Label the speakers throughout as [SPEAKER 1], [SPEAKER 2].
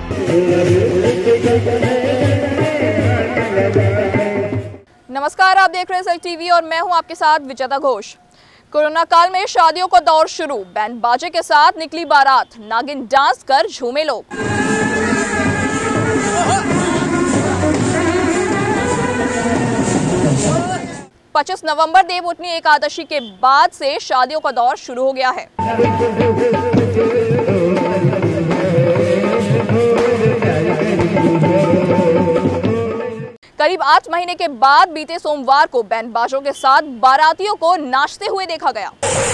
[SPEAKER 1] नमस्कार, आप देख रहे हैं सच टीवी और मैं हूं आपके साथ विजेता घोष। कोरोना काल में शादियों का दौर शुरू, बैंड बाजे के साथ निकली बारात, नागिन डांस कर झूमे लोग। पच्चीस नवंबर देवउठनी एकादशी के बाद से शादियों का दौर शुरू हो गया है। करीब 8 महीने के बाद बीते सोमवार को बैंड बाजों के साथ बारातियों को नाचते हुए देखा गया।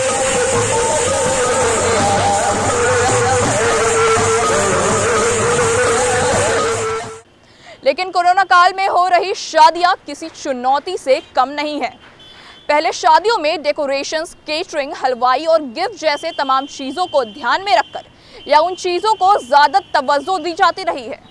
[SPEAKER 1] लेकिन कोरोना काल में हो रही शादियां किसी चुनौती से कम नहीं है। पहले शादियों में डेकोरेशंस, केटरिंग, हलवाई और गिफ्ट जैसे तमाम चीजों को ध्यान में रखकर या उन चीजों को ज्यादा तवज्जो दी जाती रही है।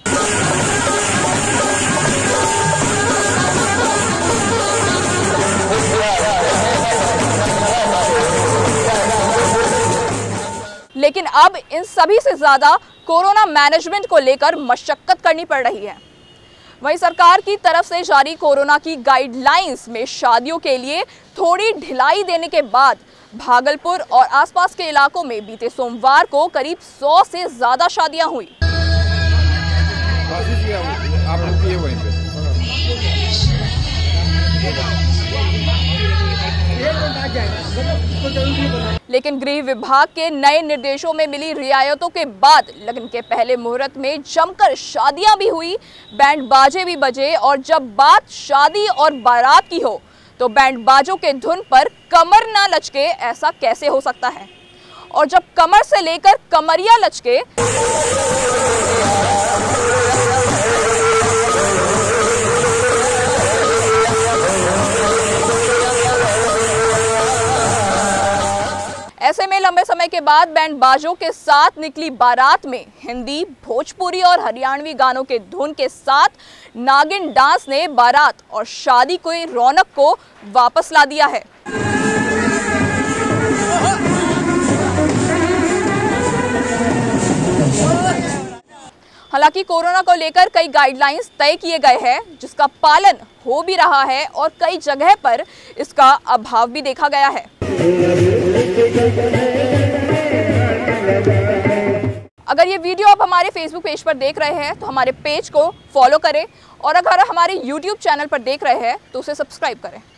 [SPEAKER 1] लेकिन अब इन सभी से ज्यादा कोरोना मैनेजमेंट को लेकर मशक्कत करनी पड़ रही है। वहीं सरकार की तरफ से जारी कोरोना की गाइडलाइंस में शादियों के लिए थोड़ी ढिलाई देने के बाद भागलपुर और आसपास के इलाकों में बीते सोमवार को करीब 100 से ज्यादा शादियां हुई। लेकिन गृह विभाग के नए निर्देशों में मिली रियायतों के बाद लगन के पहले मुहूर्त में जमकर शादियां भी हुई, बैंड बाजे भी बजे। और जब बात शादी और बारात की हो तो बैंड बाजों के धुन पर कमर ना लचके, ऐसा कैसे हो सकता है? और जब कमर से लेकर कमरिया लचके ऐसे में लंबे समय के बाद बैंड बाजों के साथ निकली बारात में हिंदी, भोजपुरी और हरियाणवी गानों के धुन के साथ नागिन डांस ने बारात और शादी की रौनक को वापस ला दिया है। हालांकि कोरोना को लेकर कई गाइडलाइंस तय किए गए हैं, जिसका पालन हो भी रहा है और कई जगह पर इसका अभाव भी देखा गया है। अगर ये वीडियो आप हमारे फेसबुक पेज पर देख रहे हैं तो हमारे पेज को फॉलो करें और अगर हमारे यूट्यूब चैनल पर देख रहे हैं तो उसे सब्सक्राइब करें।